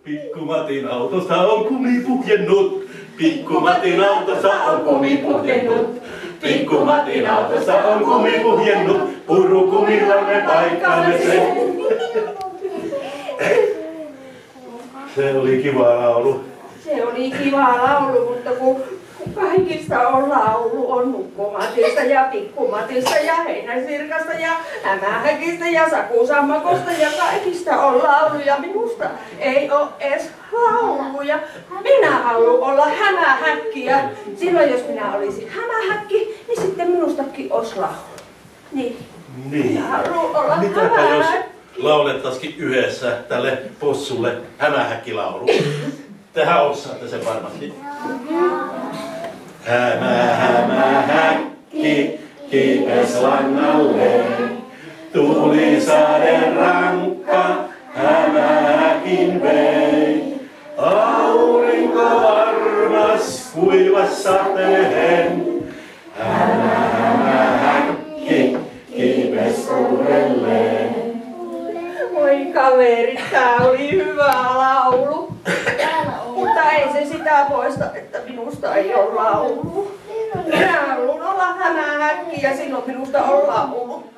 Pikku Matin autosta on kumi puhjennut. Pikku Matin autossa on kumi puhjennut. Pikku Matin autossa on kumi puhjennut. Purukumilla me paikkaamme sen. Se oli kiva laulu. Se oli kiva laulu, mutta kun kaikista on laulu, on Nukko-Matista ja Pikku-Matista ja Heinäsirkasta ja Hämähäkistä ja Sakusammakosta ja kaikista on lauluja. Minusta ei ole edes lauluja. Minä haluan olla Hämähäkki ja silloin jos minä olisin Hämähäkki, niin sitten minustakin olisi laulu. Niin. Minä haluan olla Mitäpä jos Hämähäkki. laulettaisikin yhdessä tälle possulle Hämähäkki-laulu? Tehän osaatte sen varmasti. Hämähäkki kipes langalleen. Tuli sade rankka, Hämähäkin vei. Aurinko varmas kuivas sateen. Hämähäkki kipes uudelleen. Voi kaverit, tää oli hyvä laulu. Mutta ei se sitä poista, että minusta ei ole laulu. Minä haluan olla Hämähäkki ja silloin minusta on laulu.